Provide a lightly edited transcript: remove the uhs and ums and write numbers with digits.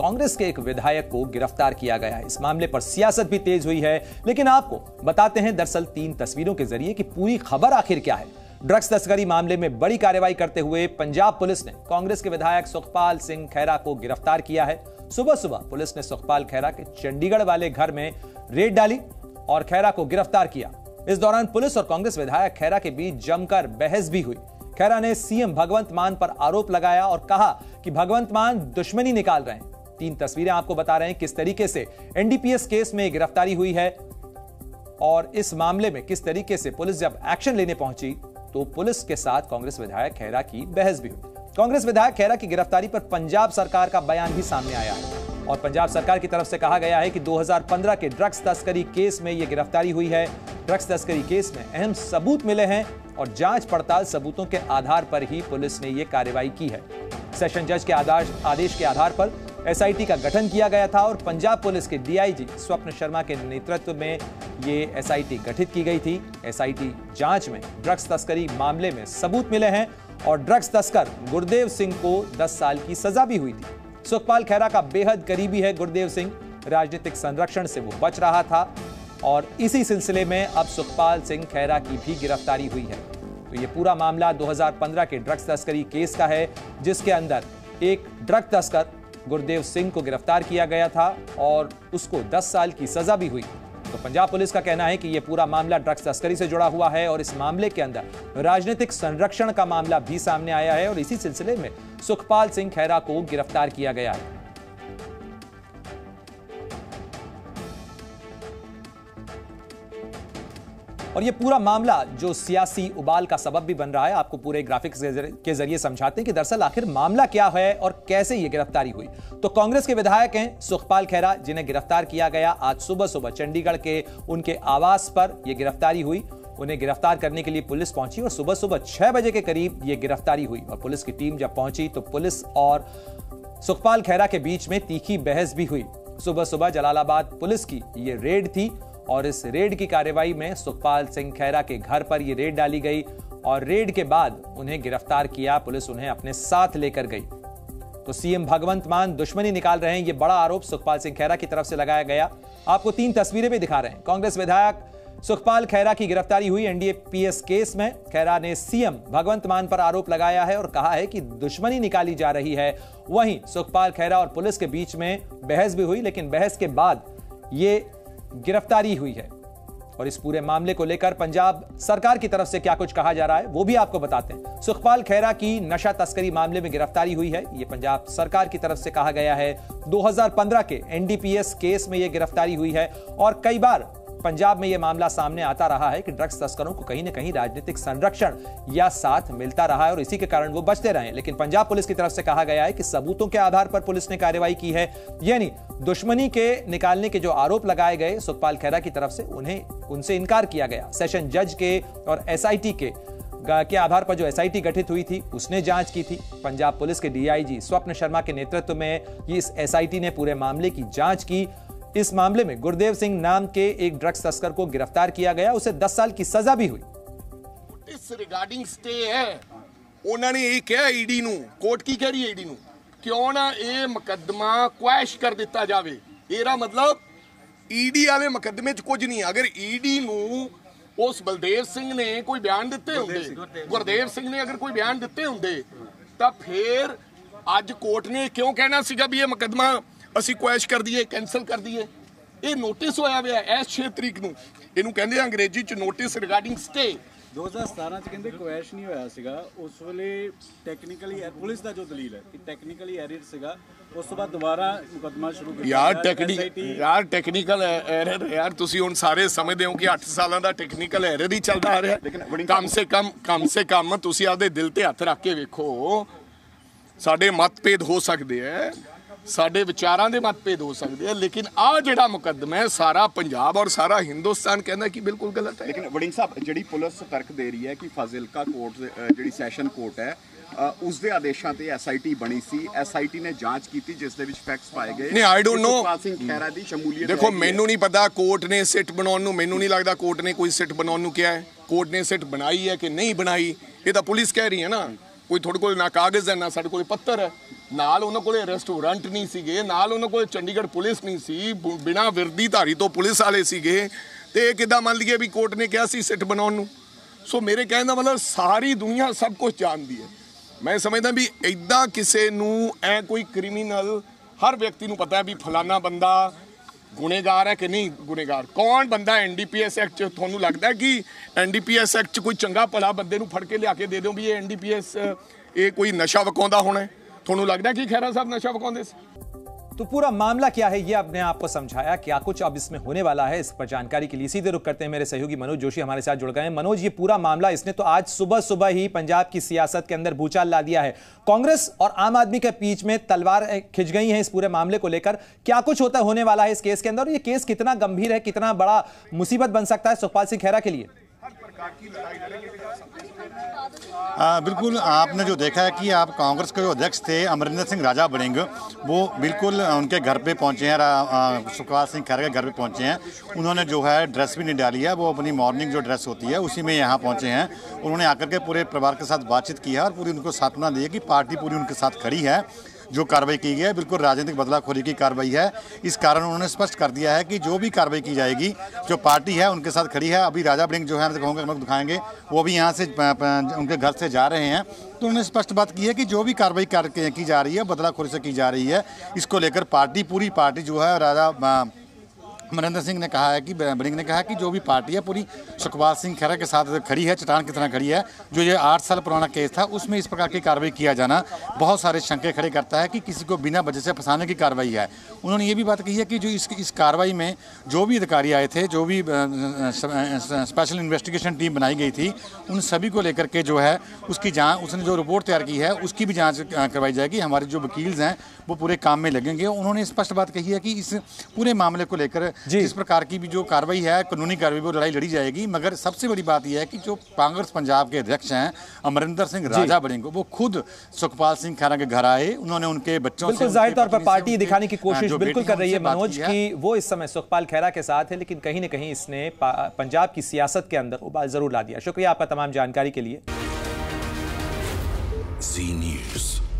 कांग्रेस के एक विधायक को गिरफ्तार किया गया है। इस मामले पर सियासत भी तेज हुई है, लेकिन आपको बताते हैं दरअसल 3 तस्वीरों के जरिए कि पूरी खबर आखिर क्या है। ड्रग्स तस्करी मामले में बड़ी कार्रवाई करते हुए पंजाब पुलिस ने कांग्रेस के विधायक सुखपाल सिंह खैरा को गिरफ्तार किया है। सुबह सुबह पुलिस ने सुखपाल खैरा के चंडीगढ़ वाले घर में रेड डाली और खैरा को गिरफ्तार किया। इस दौरान पुलिस और कांग्रेस विधायक खैरा के बीच जमकर बहस भी हुई। खैरा ने सीएम भगवंत मान पर आरोप लगाया और कहा कि भगवंत मान दुश्मनी निकाल रहे हैं। 3 तस्वीरें आपको बता रहे हैं किस तरीके से एनडीपीएस केस में गिरफ्तारी हुई है और इस मामले में किस तरीके से पुलिस जब एक्शन लेने पहुंची तो पुलिस के साथ कांग्रेस विधायक खैरा की बहस भी हुई। कांग्रेस विधायक खैरा की गिरफ्तारी पर पंजाब सरकार का बयान भी सामने आया है और पंजाब सरकार की तरफ से कहा गया है कि 2015 के ड्रग्स तस्करी केस में यह गिरफ्तारी हुई है। ड्रग्स तस्करी केस में अहम सबूत मिले हैं और जांच पड़ताल सबूतों के आधार पर ही पुलिस ने यह कार्रवाई की है। सेशन जज के आदेश के आधार पर एसआईटी का गठन किया गया था और पंजाब पुलिस के डीआईजी स्वप्न शर्मा के नेतृत्व में ये एसआईटी गठित की गई थी। एसआईटी जांच में ड्रग्स तस्करी मामले में सबूत मिले हैं और ड्रग्स तस्कर गुरदेव सिंह को 10 साल की सजा भी हुई थी। सुखपाल खैरा का बेहद करीबी है गुरदेव सिंह, राजनीतिक संरक्षण से वो बच रहा था और इसी सिलसिले में अब सुखपाल सिंह खैरा की भी गिरफ्तारी हुई है। तो ये पूरा मामला 2015 के ड्रग्स तस्करी केस का है, जिसके अंदर एक ड्रग तस्कर गुरदेव सिंह को गिरफ्तार किया गया था और उसको 10 साल की सजा भी हुई। तो पंजाब पुलिस का कहना है कि यह पूरा मामला ड्रग्स तस्करी से जुड़ा हुआ है और इस मामले के अंदर राजनीतिक संरक्षण का मामला भी सामने आया है और इसी सिलसिले में सुखपाल सिंह खैरा को गिरफ्तार किया गया है। और ये पूरा मामला जो सियासी उबाल का सबब भी बन रहा है, आपको पूरे ग्राफिक्स के जरिए समझाते हैं कि दरअसल आखिर मामला क्या है और कैसे ये गिरफ्तारी हुई। तो कांग्रेस के विधायक हैं सुखपाल खैरा, जिन्हें गिरफ्तार किया गया। आज सुबह सुबह चंडीगढ़ के उनके आवास पर यह गिरफ्तारी हुई। उन्हें गिरफ्तार करने के लिए पुलिस पहुंची और सुबह सुबह 6 बजे के करीब यह गिरफ्तारी हुई और पुलिस की टीम जब पहुंची तो पुलिस और सुखपाल खैरा के बीच में तीखी बहस भी हुई। सुबह सुबह जलालाबाद पुलिस की यह रेड थी और इस रेड की कार्रवाई में सुखपाल सिंह खैरा के घर पर यह रेड डाली गई और रेड के बाद उन्हें गिरफ्तार किया। पुलिस उन्हें अपने साथ लेकर गई। तो सीएम भगवंत मान दुश्मनी निकाल रहे हैं, यह बड़ा आरोप सुखपाल सिंह खैरा की तरफ से लगाया गया। आपको 3 तस्वीरें भी दिखा रहे हैं। कांग्रेस विधायक सुखपाल खैरा की गिरफ्तारी हुई एनडीपीएस केस में। खैरा ने सीएम भगवंत मान पर आरोप लगाया है और कहा है कि दुश्मनी निकाली जा रही है। वहीं सुखपाल खैरा और पुलिस के बीच में बहस भी हुई, लेकिन बहस के बाद ये गिरफ्तारी हुई है। और इस पूरे मामले को लेकर पंजाब सरकार की तरफ से क्या कुछ कहा जा रहा है वो भी आपको बताते हैं। सुखपाल खैरा की नशा तस्करी मामले में गिरफ्तारी हुई है, ये पंजाब सरकार की तरफ से कहा गया है। 2015 के एनडीपीएस केस में यह गिरफ्तारी हुई है और कई बार पंजाब में यह मामला सामने आता रहा है कि ड्रग्स तस्करों को कहीं ना कहीं राजनीतिक संरक्षण या साथ मिलता रहा है और इसी के कारण वो बचते रहे। लेकिन पंजाब पुलिस की तरफ से कहा गया है कि सबूतों के आधार पर पुलिस ने कार्रवाई की है, यानी दुश्मनी के निकालने के जो आरोप लगाए गए सुखपाल खैरा की तरफ से उनसे इनकार किया गया। सेशन जज के और एसआईटी के आधार पर जो एसआईटी गठित हुई थी उसने जांच की थी। पंजाब पुलिस के डीआईजी स्वप्न शर्मा के नेतृत्व में इस एसआईटी ने पूरे मामले की जांच की। इस मामले में गुरदेव सिंह नाम के एक ड्रग्स तस्कर को गिरफ्तार किया गया, उसे 10 साल की सजा भी हुई। नोटिस रिगार्डिंग स्टे है, उन्होंने ये कहा ईडी नू, कोर्ट की कह रही है ईडी नू, क्यों ना ये मुकदमा क्वैश कर दिता जावे। एरा मतलब ईडी वाले मुकदमे च कुछ नहीं। अगर ईडी नू उस बलदेव सिंह ने कोई बयान दिते होंगे, गुरदेव सिंह ने अगर कोई बयान दिते होंगे तो फिर अज कोर्ट ने क्यों कहना सीगा भी ये मुकदमा ਅਸੀਂ ਕੁਐਸ਼ ਕਰ ਦਈਏ, ਕੈਂਸਲ ਕਰ ਦਈਏ। ਇਹ ਨੋਟਿਸ ਹੋਇਆ ਹੋਇਆ ਇਸ 6 ਤਰੀਕ ਨੂੰ, ਇਹਨੂੰ ਕਹਿੰਦੇ ਆ ਅੰਗਰੇਜ਼ੀ ਚ ਨੋਟਿਸ ਰਿਗਾਰਡਿੰਗ ਸਟੇ। 2017 ਚ ਕਹਿੰਦੇ ਕੁਐਸ਼ ਨਹੀਂ ਹੋਇਆ ਸੀਗਾ, ਉਸ ਵੇਲੇ ਟੈਕਨੀਕਲੀ ਪੁਲਿਸ ਦਾ ਜੋ ਦਲੀਲ ਹੈ ਕਿ ਟੈਕਨੀਕਲੀ ਐਰਰ ਸੀਗਾ, ਉਸ ਤੋਂ ਬਾਅਦ ਦੁਬਾਰਾ ਮੁਕੱਦਮਾ ਸ਼ੁਰੂ ਕੀਤਾ। ਯਾਰ ਟੈਕਨੀਕਲ ਐਰਰ ਯਾਰ ਤੁਸੀਂ ਹੁਣ ਸਾਰੇ ਸਮਝਦੇ ਹੋ ਕਿ 8 ਸਾਲਾਂ ਦਾ ਟੈਕਨੀਕਲ ਐਰਰ ਹੀ ਚੱਲਦਾ ਆ ਰਿਹਾ। ਕਮ ਸੇ ਕਮ ਤੁਸੀਂ ਆਪਦੇ ਦਿਲ ਤੇ ਹੱਥ ਰੱਖ ਕੇ ਵੇਖੋ। ਸਾਡੇ ਮਤਭੇਦ ਹੋ ਸਕਦੇ ਆ, ਸਾਡੇ ਵਿਚਾਰਾਂ ਦੇ ਮਤਭੇਦ ਹੋ ਸਕਦੇ ਆ, ਲੇਕਿਨ ਆ ਜਿਹੜਾ ਮੁਕੱਦਮਾ ਹੈ ਸਾਰਾ ਪੰਜਾਬ ਔਰ ਸਾਰਾ ਹਿੰਦੁਸਤਾਨ ਕਹਿੰਦਾ ਕਿ ਬਿਲਕੁਲ ਗਲਤ ਹੈ। ਲੇਕਿਨ ਵੜਿੰਗ ਸਾਹਿਬ, ਜਿਹੜੀ ਪੁਲਿਸ ਤਰਕ ਦੇ ਰਹੀ ਹੈ ਕਿ ਫਾਜ਼ਿਲਕਾ ਕੋਰਟ ਜਿਹੜੀ ਸੈਸ਼ਨ ਕੋਰਟ ਹੈ ਉਸ ਦੇ ਆਦੇਸ਼ਾਂ ਤੇ ਐਸਆਈਟੀ ਬਣੀ ਸੀ, ਐਸਆਈਟੀ ਨੇ ਜਾਂਚ ਕੀਤੀ ਜਿਸ ਦੇ ਵਿੱਚ ਫੈਕਟਸ ਪਾਏ ਗਏ। ਨਹੀਂ, I don't know. Sukhpal Singh Khaira ਦੀ ਸ਼ਮੂਲੀਅਤ ਦੇਖੋ, ਮੈਨੂੰ ਨਹੀਂ ਪਤਾ ਕੋਰਟ ਨੇ ਸਿੱਟ ਬਣਾਉਣ ਨੂੰ, ਮੈਨੂੰ ਨਹੀਂ ਲੱਗਦਾ ਕੋਰਟ ਨੇ ਕੋਈ ਸਿੱਟ ਬਣਾਉਣ ਨੂੰ ਕਿਹਾ ਹੈ। ਕੋਰਟ ਨੇ ਸਿੱਟ ਬਣਾਈ ਹੈ ਕਿ ਨਹੀਂ ਬਣਾਈ ਇਹ ਤਾਂ ਪੁਲਿਸ ਕਹਿ ਰਹੀ ਹੈ ਨਾ। ਕੋਈ ਤੁਹਾਡੇ ਕੋਲ ਨਾ ਕਾਗਜ਼ ਹੈ ਨਾ ਸਾਡੇ ਕੋਲ ਪੱਤਰ ਹੈ। ਨਾਲ ਉਹਨਾਂ ਕੋਲੇ ਰੈਸਟੋਰੈਂਟ ਨਹੀਂ ਸੀਗੇ, ਨਾਲ ਉਹਨਾਂ ਕੋਲੇ ਚੰਡੀਗੜ੍ਹ ਪੁਲਿਸ ਨਹੀਂ ਸੀ, ਬਿਨਾਂ ਵਰਦੀਧਾਰੀ ਤੋਂ ਪੁਲਿਸ ਵਾਲੇ ਸੀਗੇ, ਤੇ ਇਹ ਕਿੱਦਾਂ ਮੰਨ ਲਈਏ ਵੀ ਕੋਰਟ ਨੇ ਕਿਹਾ ਸੀ ਸਿੱਟ ਬਣਾਉਣ ਨੂੰ। ਸੋ ਮੇਰੇ ਕਹਿਣ ਦਾ ਮਤਲਬ ਸਾਰੀ ਦੁਨੀਆ ਸਭ ਕੁਝ ਜਾਣਦੀ ਹੈ। ਮੈਂ ਸਮਝਦਾ ਵੀ ਇਦਾਂ ਕਿਸੇ ਨੂੰ ਐ ਕੋਈ ਕ੍ਰਿਮੀਨਲ, ਹਰ ਵਿਅਕਤੀ ਨੂੰ ਪਤਾ ਹੈ ਵੀ ਫਲਾਨਾ ਬੰਦਾ ਗੁਨੇਗਾਰ ਹੈ ਕਿ ਨਹੀਂ ਗੁਨੇਗਾਰ। ਕੌਣ ਬੰਦਾ ਐਨਡੀਪੀਐਸ ਐਕਟ 'ਚ ਤੁਹਾਨੂੰ ਲੱਗਦਾ ਕਿ ਐਨਡੀਪੀਐਸ ਐਕਟ 'ਚ ਕੋਈ ਚੰਗਾ ਭਲਾ ਬੰਦੇ ਨੂੰ ਫੜ ਕੇ ਲਿਆ ਕੇ ਦੇ ਦਿਓ ਵੀ ਇਹ ਐਨਡੀਪੀਐਸ ਇਹ ਕੋਈ ਨਸ਼ਾ ਵਿਕਾਉਂਦਾ ਹੋਣਾ? ਤੁਹਾਨੂੰ ਲੱਗਦਾ कि खैरा साहब नशा विकाਉਂਦੇ ਸੀ? तो पूरा मामला क्या है ये अपने आप को समझाया, क्या कुछ अब इसमें होने वाला है, इस पर जानकारी के लिए सीधे रुख करते हैं मेरे सहयोगी मनोज जोशी हमारे साथ जुड़ गए हैं। मनोज, ये पूरा मामला इसने तो आज सुबह सुबह ही पंजाब की सियासत के अंदर भूचाल ला दिया है। कांग्रेस और आम आदमी के बीच में तलवार खिंच गई है इस पूरे मामले को लेकर। क्या कुछ होने वाला है इस केस के अंदर और ये केस कितना गंभीर है, कितना बड़ा मुसीबत बन सकता है सुखपाल सिंह खैरा के लिए? बिल्कुल, आपने जो देखा है कि आप कांग्रेस के जो अध्यक्ष थे अमरिंदर सिंह राजा बड़िंग, वो बिल्कुल उनके घर पे पहुंचे हैं, सुखपाल सिंह खैरा के घर पे पहुंचे हैं। उन्होंने जो है ड्रेस भी नहीं डाली है, वो अपनी मॉर्निंग जो ड्रेस होती है उसी में यहाँ पहुंचे हैं। उन्होंने आकर के पूरे परिवार के साथ बातचीत की है और पूरी उनको सांत्वना दी है कि पार्टी पूरी उनके साथ खड़ी है। जो कार्रवाई की गई है बिल्कुल राजनीतिक बदलाखोरी की कार्रवाई है। इस कारण उन्होंने स्पष्ट कर दिया है कि जो भी कार्रवाई की जाएगी, जो पार्टी है उनके साथ खड़ी है। अभी राजा बड़िंग जो है मैं कहूँगा दिखाएंगे, वो भी यहाँ से उनके घर से जा रहे हैं, तो उन्होंने स्पष्ट बात की है कि जो भी कार्रवाई की जा रही है बदलाखोरी से की जा रही है। इसको लेकर पूरी पार्टी जो है राजा अमरिंदर सिंह ने कहा है कि बड़िंग ने कहा कि जो भी पार्टी है पूरी सुखपाल सिंह खैरा के साथ खड़ी है, चट्टान की तरह खड़ी है। जो ये 8 साल पुराना केस था उसमें इस प्रकार की कार्रवाई किया जाना बहुत सारे शंके खड़े करता है कि किसी को बिना वजह से फंसाने की कार्रवाई है। उन्होंने ये भी बात कही है कि जो इस कार्रवाई में जो भी अधिकारी आए थे, जो भी स्पेशल इन्वेस्टिगेशन टीम बनाई गई थी, उन सभी को लेकर के जो है उसकी जाँच, उसने जो रिपोर्ट तैयार की है उसकी भी जाँच करवाई जाएगी। हमारे जो वकील हैं वो पूरे काम में लगेंगे। उन्होंने स्पष्ट बात कही है कि इस पूरे मामले को लेकर जिस प्रकार की भी जो कार्रवाई है, कानूनी कार्रवाई, वो लड़ाई लड़ी जाएगी। मगर सबसे बड़ी बात यह है कि जो कांग्रेस पंजाब के अध्यक्ष हैं अमरिंदर सिंह राजा बड़िंग, वो खुद सुखपाल सिंह खैरा के घर आए, उन्होंने उनके बच्चों से जाहिर तौर पर पार्टी दिखाने की कोशिश बिल्कुल कर रही है मनोज कि वो इस समय सुखपाल खैरा के साथ है, लेकिन कहीं न कहीं इसने पंजाब की सियासत के अंदर उबाल जरूर ला दिया। शुक्रिया आपका तमाम जानकारी के लिए। जी न्यूज़।